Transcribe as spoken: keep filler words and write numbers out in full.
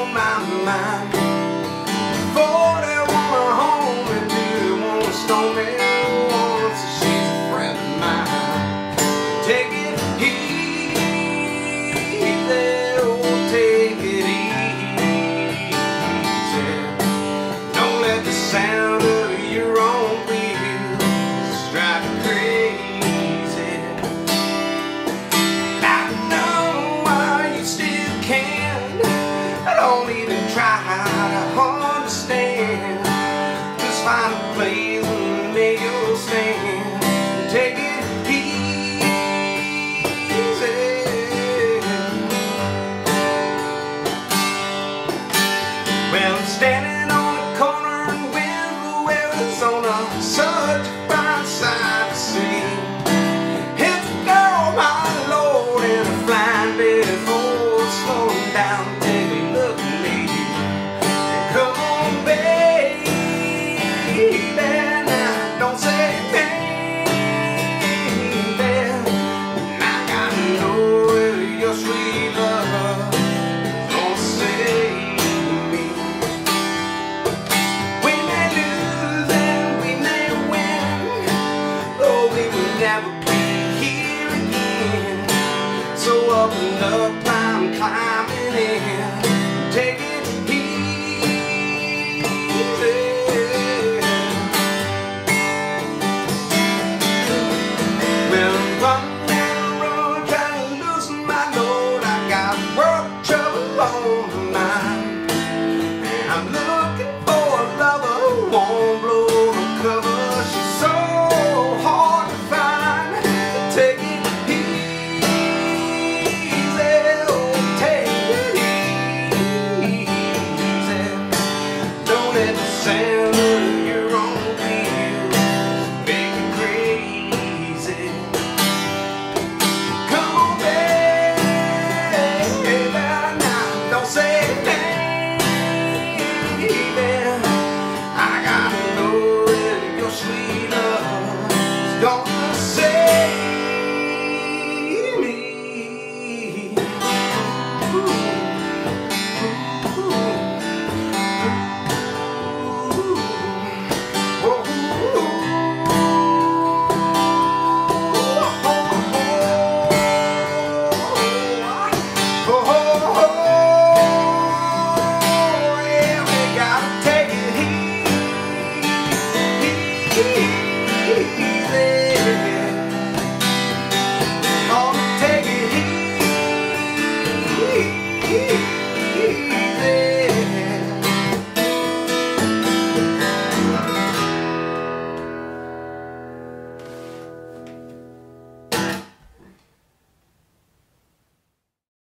my mind. Before they want her home and do they want to stone me once, she's a friend of mine. Take it easy, oh, take it easy. Don't let the sound of your own wheels drive you crazy. I know why you still can. I don't even try to understand. Just find a place and make your stand. Take it easy. Well, I'm standing on the corner in Winslow, Arizona, such a fine sight to see. It's a girl, my lord, in a flying before slowing down. Take a look at me. Come on, baby, now don't say baby. I gotta know if your sweet love is gonna save me. We may lose and we may win, though we will never be here again. So up and up, I'm climbing in. Take it I'm looking for a lover who won't blow the cover. She's so hard to find. Take it easy, oh, take it easy. Don't let the sand